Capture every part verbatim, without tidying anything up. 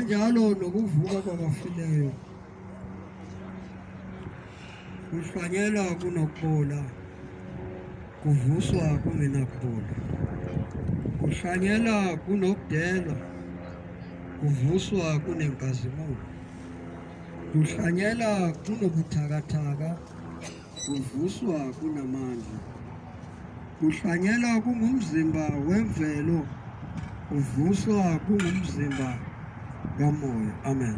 Kanjalo nokuvuka kwabafileyo kuhlanyelwa kunokubola, kuvuswa kungenakubola. Kuhlanyelwa kunokudelwa, kuvuswa kunenkazimulo. Kuhlanyelwa kunobuthakathaka, kuvuswa kunamandla. Kuhlanyelwa kungumzimba wemvelo, kuvuswa kungumzimba kamoya. Amen.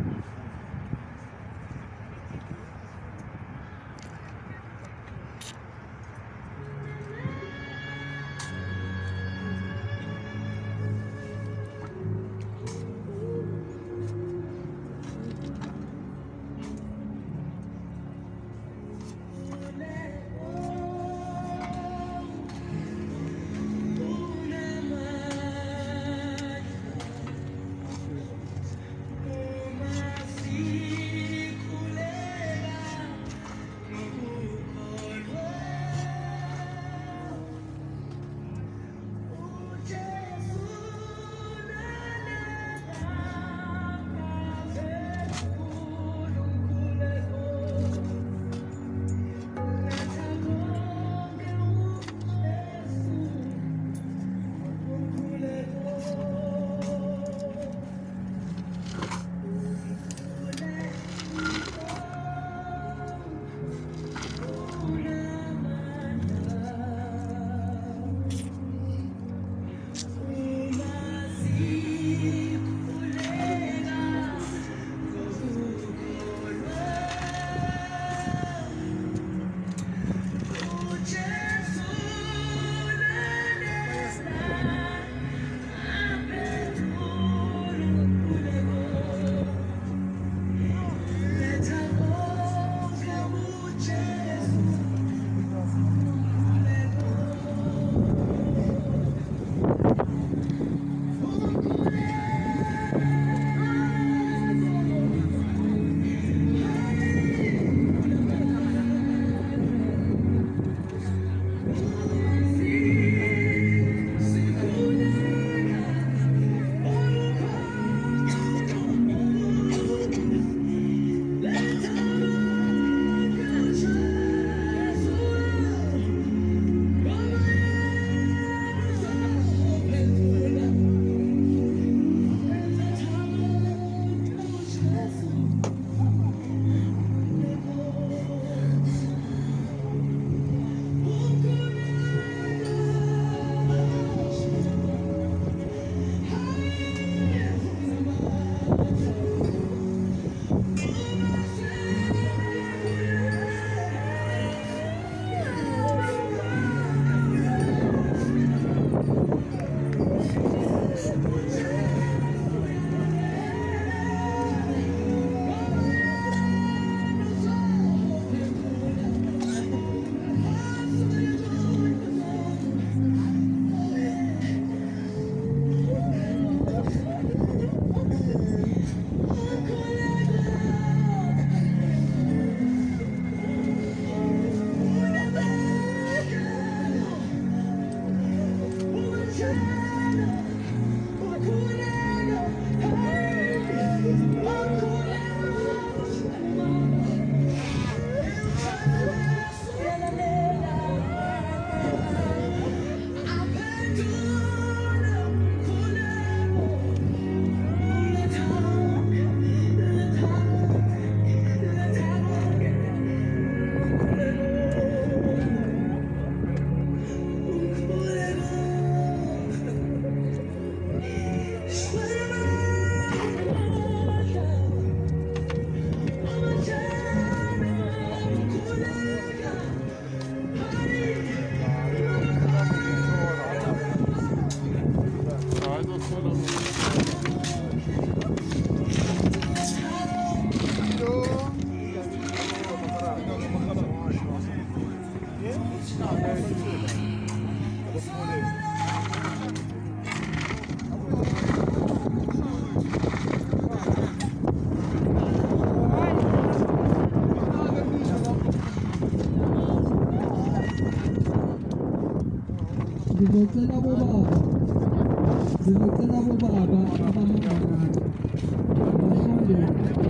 Ngicela bobaba Ngicela bobaba abahamba nathi basondele.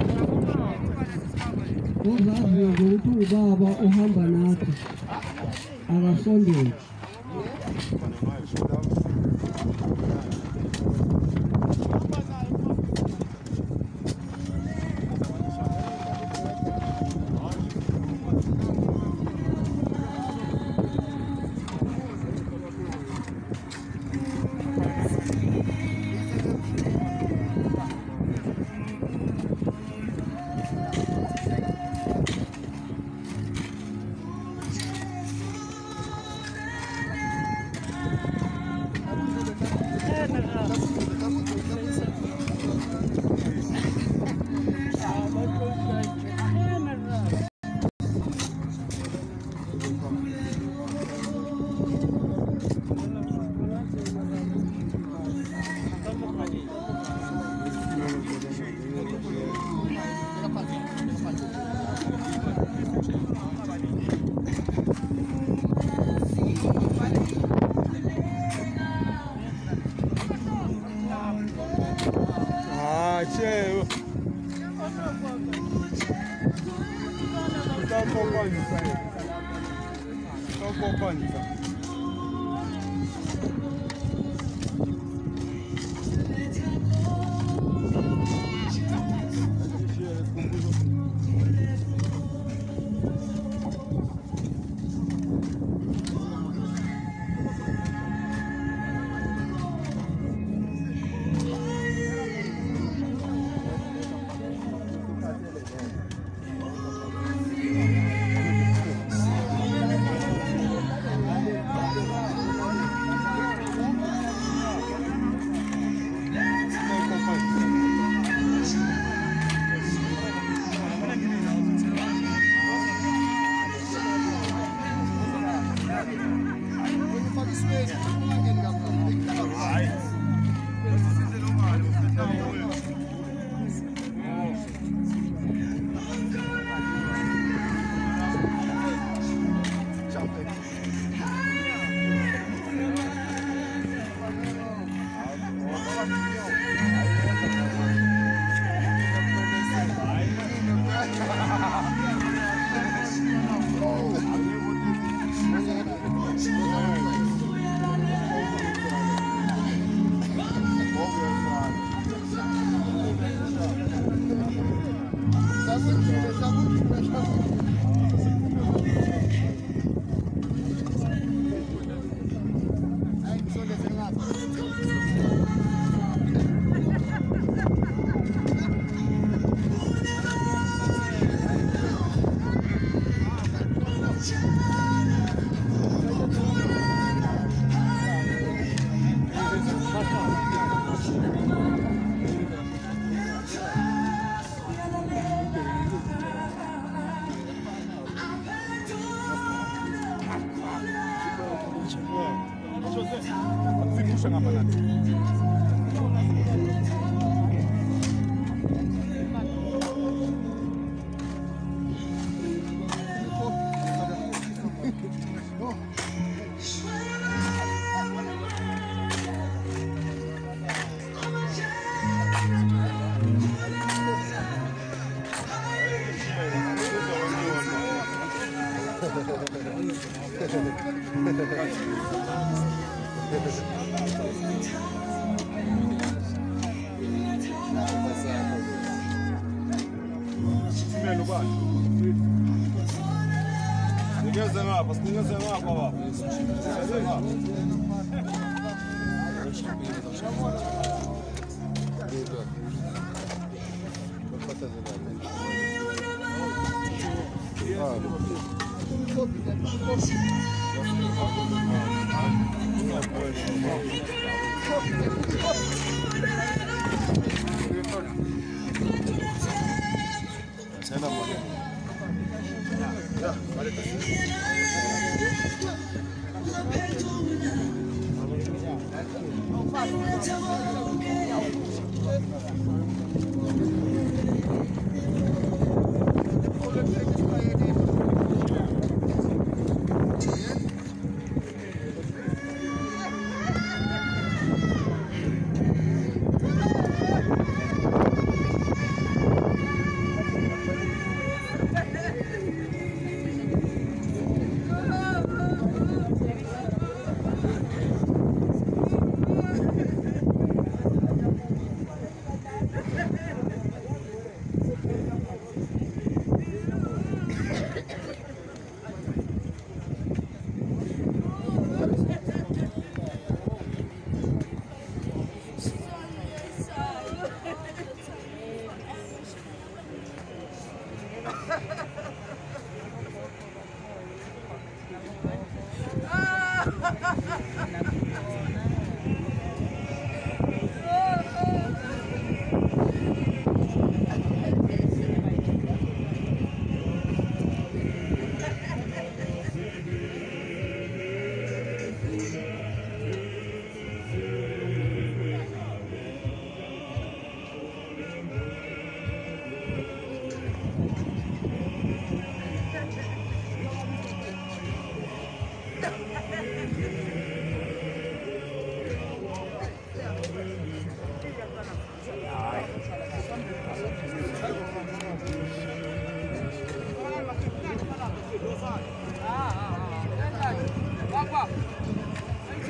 Uzaziyo ukuthi ubaba uhamba nathi akasondele.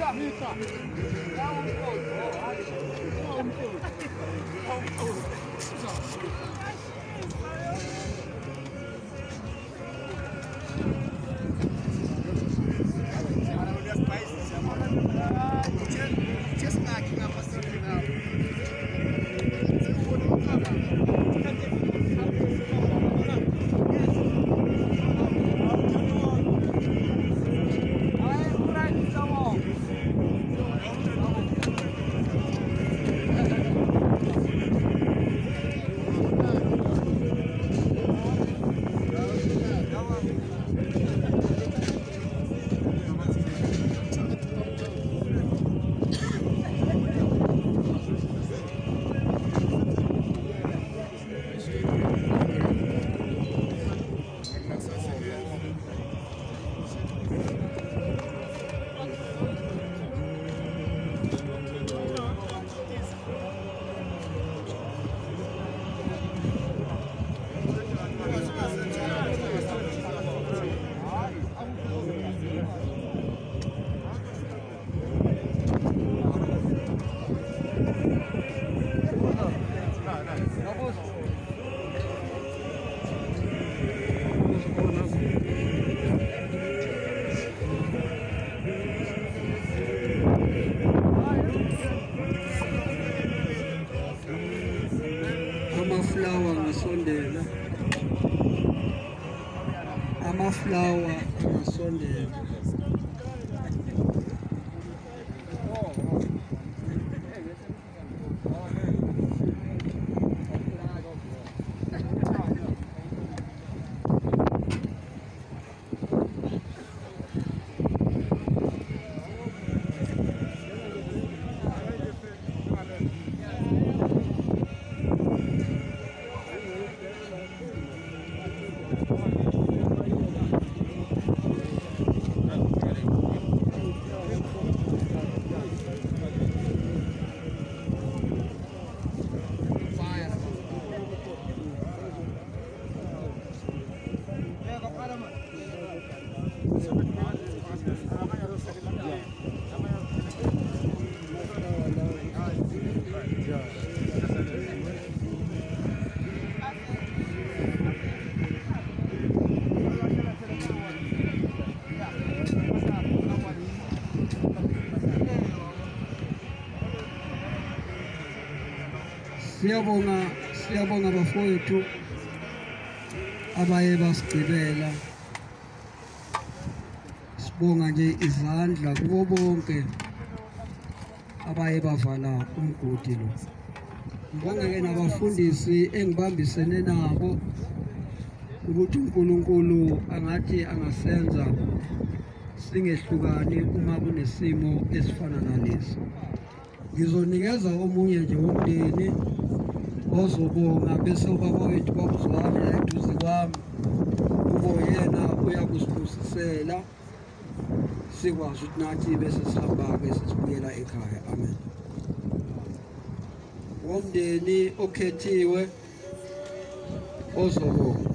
Amaflower ngasondela, amaflower ngasondela. Siyabonga, siyabonga bafowethu abaye basigcibela. Sibonga nje izandla kubo bonke abaye bavala umgodi lo. Ngibonge nabafundisi engibambisene nabo ukuthi uNkulunkulu angathi angasenza singehlukani uma kunesimo esifana nalesi. Ngizonikeza omunye nje womndeni ozobonga bese ubaba wethu babuzwane la eduze kwami, kube yena uyakusibusisela sikwazi ukuthi nathi bese sihamba-ke sesibuyela ekhaya. Amen. Womndeni okhethiwe ozobonga.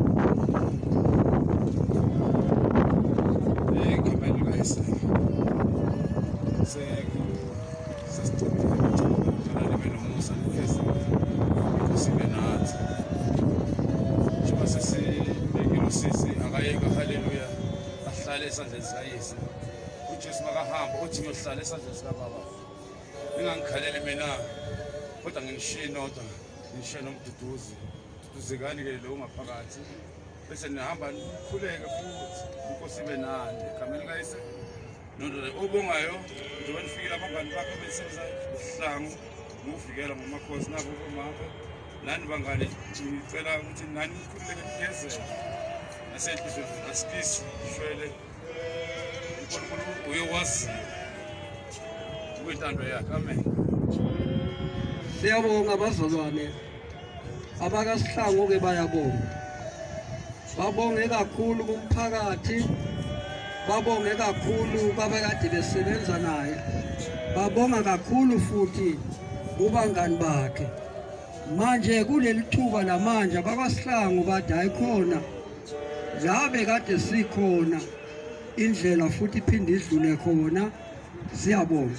Hallelujah. Ahlale esandleni sikayise. uJesu makahamba uthi ngiyohlala esandleni sikababa. Ningangikhalele mina kodwa nginishiye nodwa, ngishiye nomduduzi. Duduzekani ke lo ngaphakathi. Bese nihamba nikhuleke futhi. Inkosi ibe nani. Egameni likayise. Nondo obongayo njengoba nifikile abangani bakho besenza isihlangu ngokuvikela ngomakhosi nabo bomama. Nani bangane ngicela ukuthi nani nikhuleke nigezele. Asenhle asikisi shwele uNkulunkulu uyowazi uyintando yakhe. Amen. Siyabonga abazalwane abakaSihlangu ke bayabonga. Babonge kakhulu kumphakathi, babonge kakhulu babekade besebenza naye, babonga kakhulu futhi kubangani bakhe. Manje kuleli thuba lamanje abakaSihlangu bathi ayikhona la bekade sikhona indlela futhi iphinde idlule khona Siyabonga.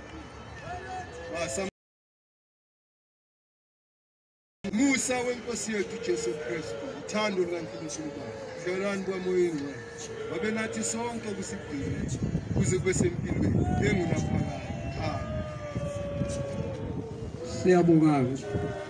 Musa wenkosi yethu Jesu Kristu, uthando lukaNkulunkulu Baba, udlelwano kwamoya oyingcwele, wabe nathi sonke kusigcine kuze kube sempilweni engunaphakade. Amen. Siyabonga.